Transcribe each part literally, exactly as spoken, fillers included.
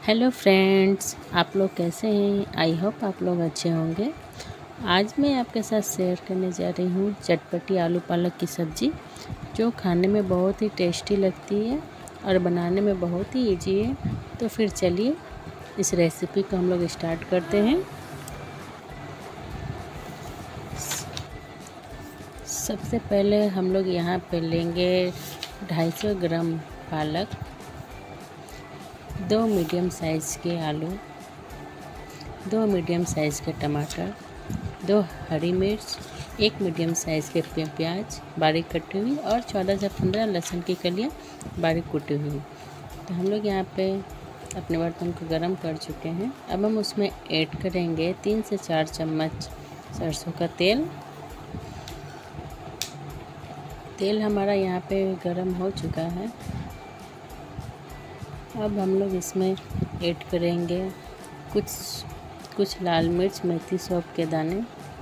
Hello friends, आप लोग कैसे हैं। आई होप आप लोग अच्छे होंगे। आज मैं आपके साथ शेयर करने जा रही हूँ चटपटी आलू पालक की सब्ज़ी, जो खाने में बहुत ही टेस्टी लगती है और बनाने में बहुत ही इजी है। तो फिर चलिए इस रेसिपी को हम लोग स्टार्ट करते हैं। सबसे पहले हम लोग यहाँ पे लेंगे ढाई सौ ग्राम पालक, दो मीडियम साइज़ के आलू, दो मीडियम साइज़ के टमाटर, दो हरी मिर्च, एक मीडियम साइज़ के प्याज बारीक कटी हुई और चौदह से पंद्रह लहसुन की कलियाँ बारीक कुटी हुई। तो हम लोग यहाँ पे अपने बर्तन को गरम कर चुके हैं। अब हम उसमें ऐड करेंगे तीन से चार चम्मच सरसों का तेल। तेल हमारा यहाँ पे गरम हो चुका है। अब हम लोग इसमें ऐड करेंगे कुछ कुछ लाल मिर्च, मेथी, सौंफ के दाने,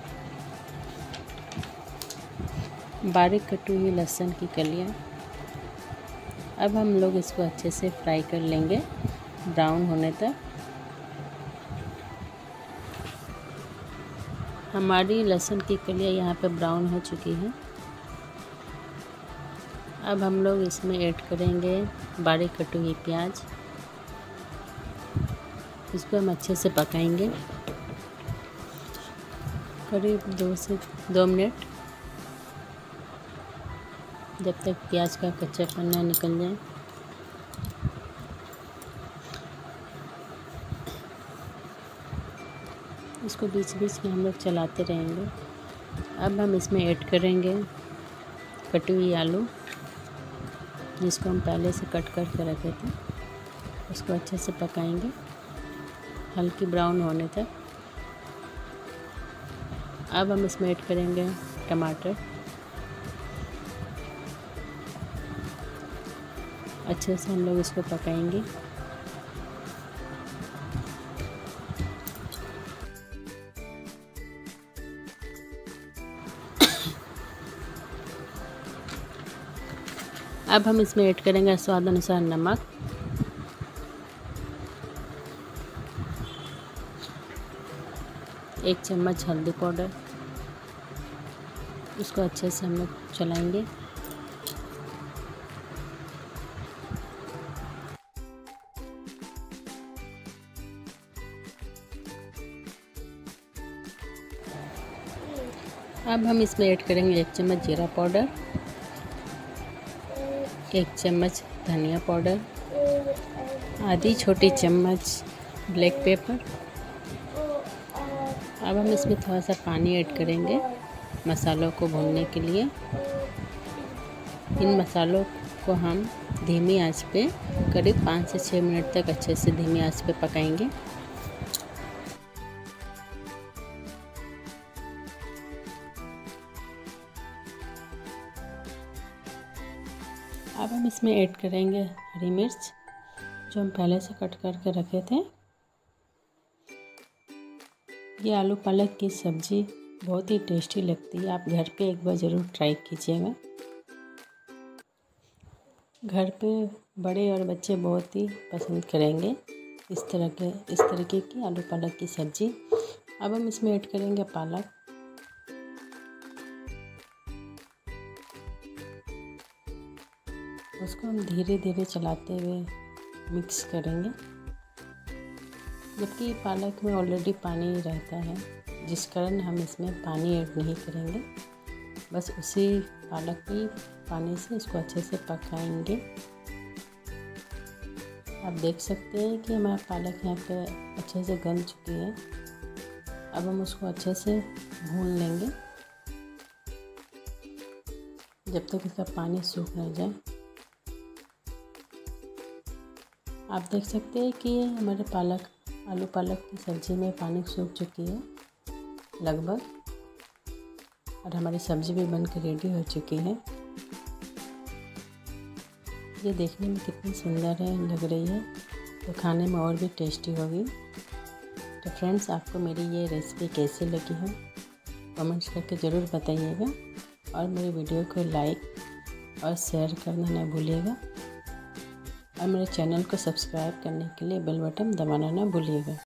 बारीक कटी हुई लहसुन की कलियाँ। अब हम लोग इसको अच्छे से फ्राई कर लेंगे ब्राउन होने तक। हमारी लहसुन की कलियाँ यहाँ पे ब्राउन हो चुकी हैं। अब हम लोग इसमें ऐड करेंगे बारीक कटी हुई प्याज। इसको हम अच्छे से पकाएंगे करीब दो से दो मिनट, जब तक प्याज का कच्चापन ना निकल जाए। इसको बीच बीच में हम लोग चलाते रहेंगे। अब हम इसमें ऐड करेंगे कटी हुई आलू, जिसको हम पहले से कट कर के रखे थे। उसको अच्छे से पकाएंगे हल्की ब्राउन होने तक। अब हम इसमें ऐड करेंगे टमाटर। अच्छे से हम लोग इसको पकाएंगे। अब हम इसमें ऐड करेंगे स्वाद अनुसार नमक, एक चम्मच हल्दी पाउडर। इसको अच्छे से हम लोग चलाएंगे। अब हम इसमें ऐड करेंगे एक चम्मच जीरा पाउडर, एक चम्मच धनिया पाउडर, आधी छोटी चम्मच ब्लैक पेपर। अब हम इसमें थोड़ा सा पानी ऐड करेंगे मसालों को भूनने के लिए। इन मसालों को हम धीमी आंच पे करीब पाँच से छः मिनट तक अच्छे से धीमी आंच पे पकाएंगे। अब हम इसमें ऐड करेंगे हरी मिर्च, जो हम पहले से कट करके रखे थे। ये आलू पालक की सब्ज़ी बहुत ही टेस्टी लगती है। आप घर पे एक बार ज़रूर ट्राई कीजिएगा। घर पे बड़े और बच्चे बहुत ही पसंद करेंगे इस तरह के इस तरीके की आलू पालक की सब्ज़ी। अब हम इसमें ऐड करेंगे पालक। उसको हम धीरे धीरे चलाते हुए मिक्स करेंगे, जबकि पालक में ऑलरेडी पानी रहता है, जिस कारण हम इसमें पानी ऐड नहीं करेंगे। बस उसी पालक की पानी से इसको अच्छे से पकाएंगे। आप देख सकते हैं कि हमारा पालक यहाँ पे अच्छे से गल चुकी है। अब हम उसको अच्छे से भून लेंगे जब तक इसका पानी सूख न जाए। आप देख सकते हैं कि हमारे पालक आलू पालक की सब्ज़ी में पानी सूख चुकी है लगभग, और हमारी सब्ज़ी भी बन के रेडी हो चुकी है। ये देखने में कितनी सुंदर है लग रही है, तो खाने में और भी टेस्टी होगी। तो फ्रेंड्स, आपको मेरी ये रेसिपी कैसी लगी है कमेंट्स करके ज़रूर बताइएगा, और मेरी वीडियो को लाइक और शेयर करना ना भूलिएगा। और मेरे चैनल को सब्सक्राइब करने के लिए बेल बटन दबाना ना भूलिएगा।